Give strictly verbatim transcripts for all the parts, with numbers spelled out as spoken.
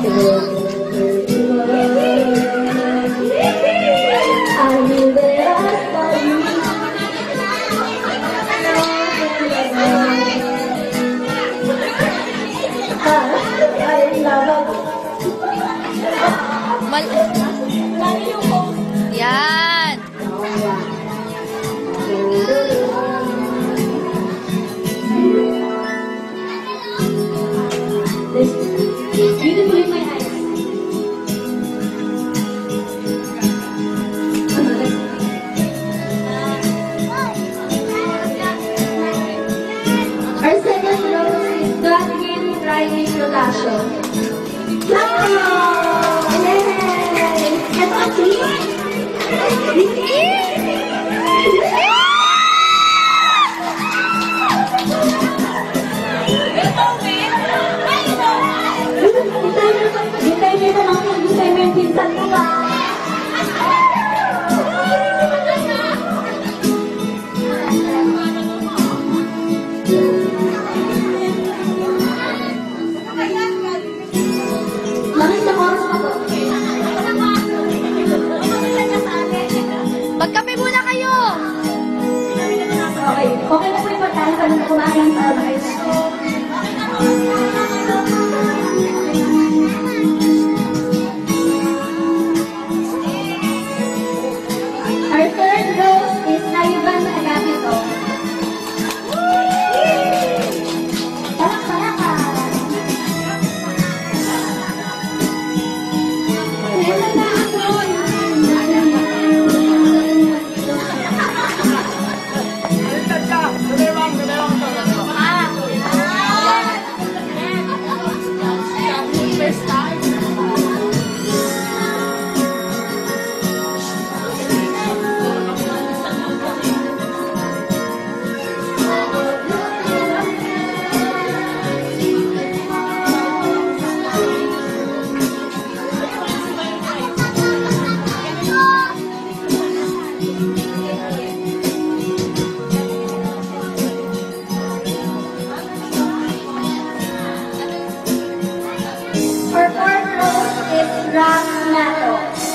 Yan. Beautiful in my eyes. Our second rose is God Game Friday Production. Wow! Yay! Ito ang please. Hintay niyo ito lang kung hintay mo yung pinsan ko ba? Langit na oras pa po. Magkape muna kayo. Okay. Okay na po yung pagkain pa nung kumain sa guys. Our third rose is Naiban Agapito. Palak-palakan. Our fourth rose is Rock Nato.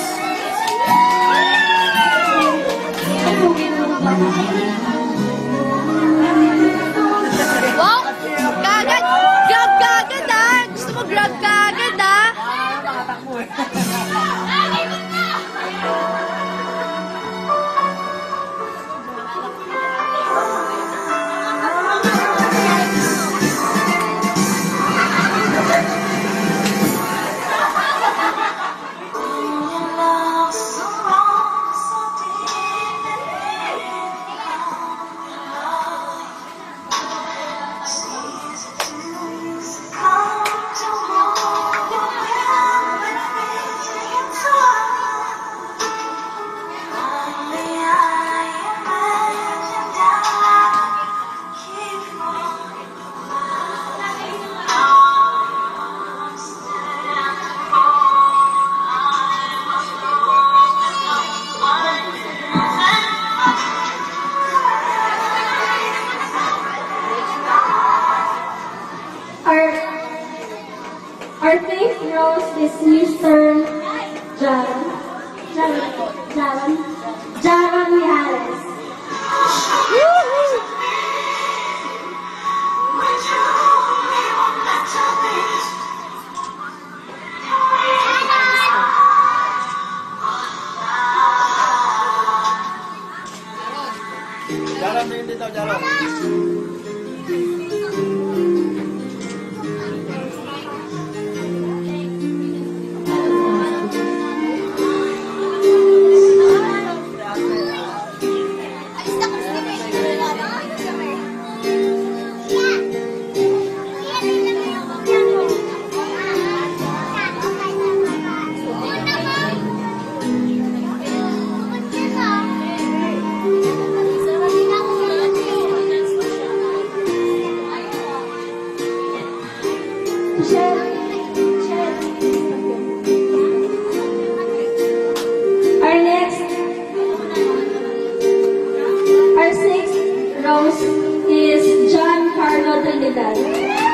Wow! Kagad! Grab kagad ah! Gusto mo grab kagad ah! Our, our fifth rose is Mister Jaron. Jaron. Jaron. Jaron Mihares. Jalan din dito, jalan. Our next, our sixth rose is John Carlo Trinidad.